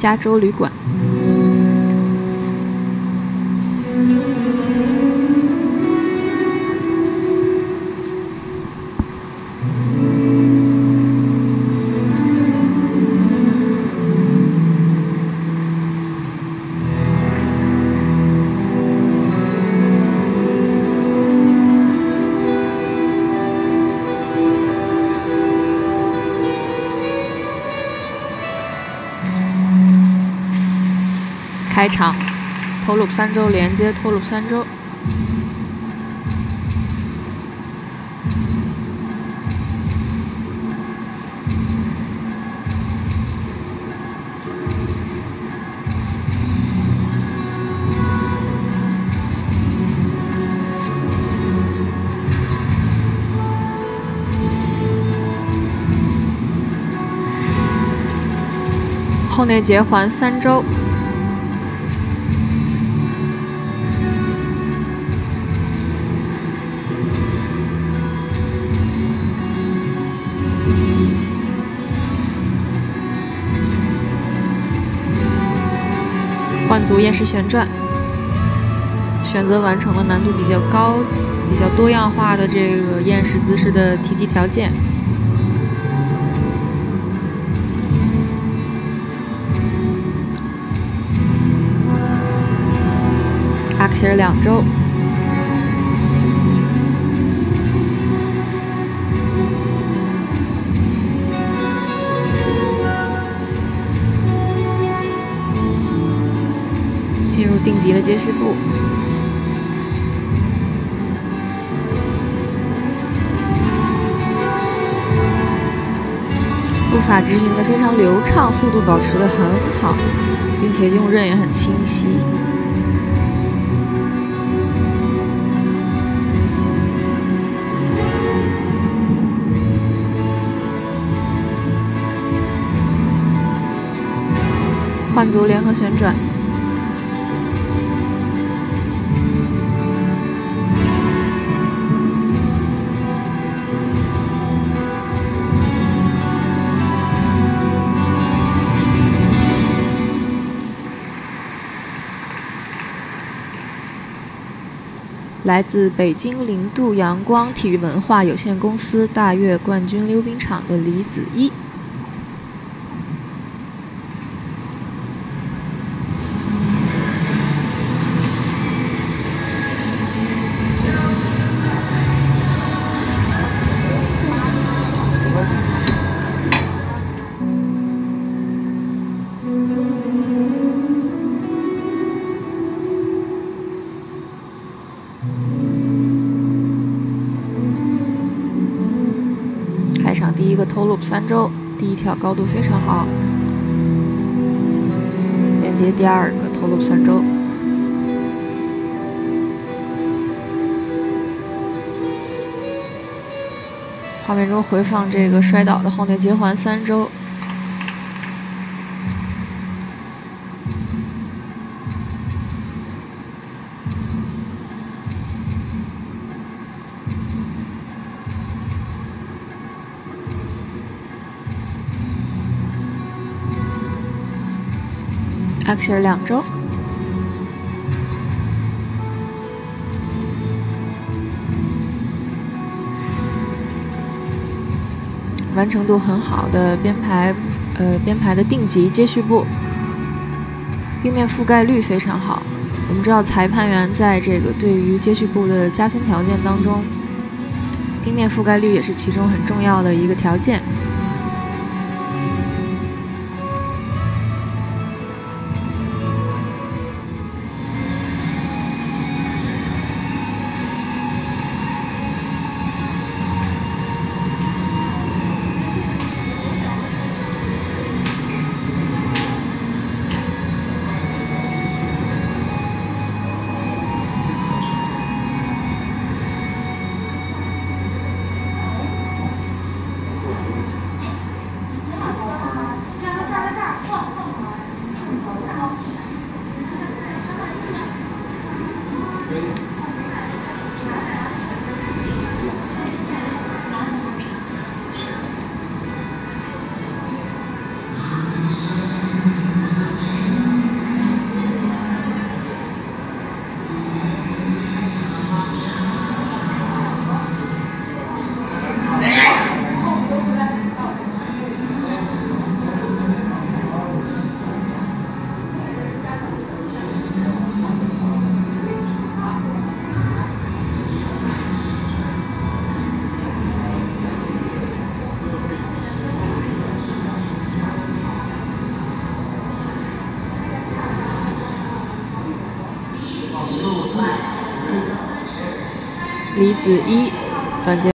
加州旅馆。开场，托鲁普三州连接托鲁普三州。后内结环3周。换组厌食旋转，选择完成了难度比较高、比较多样化的这个厌食姿势的提及条件。阿克希尔2周。进入定级的接续步，步法执行的非常流畅，速度保持得很好，并且用刃也很清晰。换组联合旋转。来自北京零度阳光体育文化有限公司大悦冠军溜冰场的李子一。开场第一个toe loop 3周，第一跳高度非常好，连接第二个toe loop 3周。画面中回放这个摔倒的后内结环3周。阿克希尔2周。完成度很好的编排的定级接续步，冰面覆盖率非常好。我们知道裁判员在这个对于接续步的加分条件当中，冰面覆盖率也是其中很重要的一个条件。 李子一，短节。